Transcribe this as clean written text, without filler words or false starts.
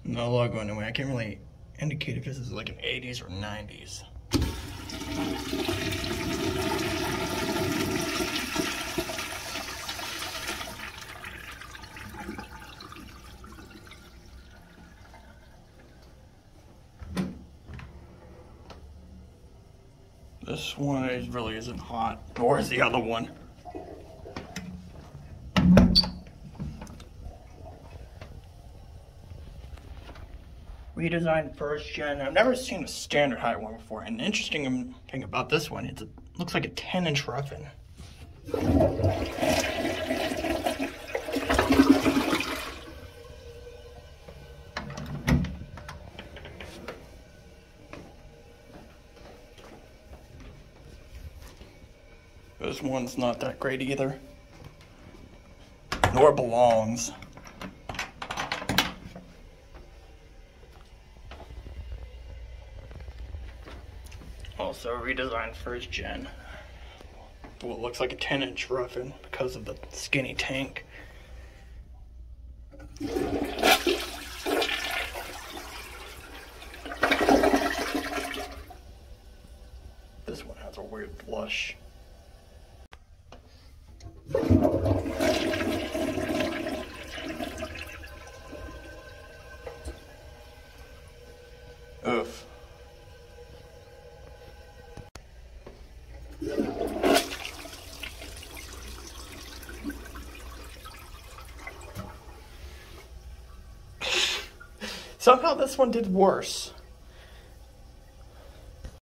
No logo anyway. I can't really indicate if this is like an 80s or 90s. This one really isn't hot, nor is the other one. Redesigned first gen. I've never seen a standard height one before. And the interesting thing about this one is it looks like a 10-inch roughen. This one's not that great either. Nor belongs. Also redesigned first gen. Well, it looks like a 10-inch roughen because of the skinny tank. This one has a weird blush. Oof. Somehow this one did worse.